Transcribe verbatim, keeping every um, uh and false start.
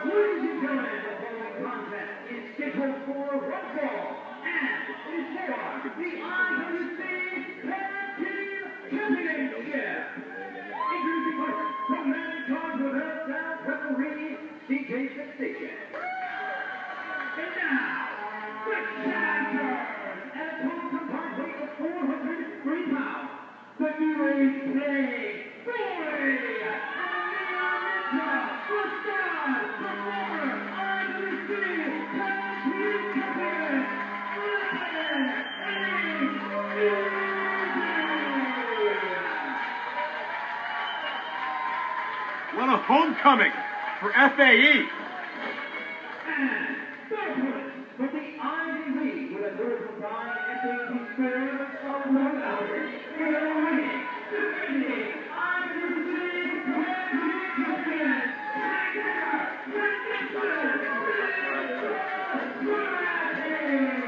Ladies and gentlemen, the following contest is scheduled for one fall and is for the I W C Tag Team Championship. Introducing first, the man in charge of the sound referee, C J Sensation. And now, the challengers, at a total combined weight of four hundred three pounds, the new age playing Boy! What a homecoming for F A E. And third place for the I W C with a total combined F A E score of one hour. For the winning, defending I W C champion, Announcer Dave Kich.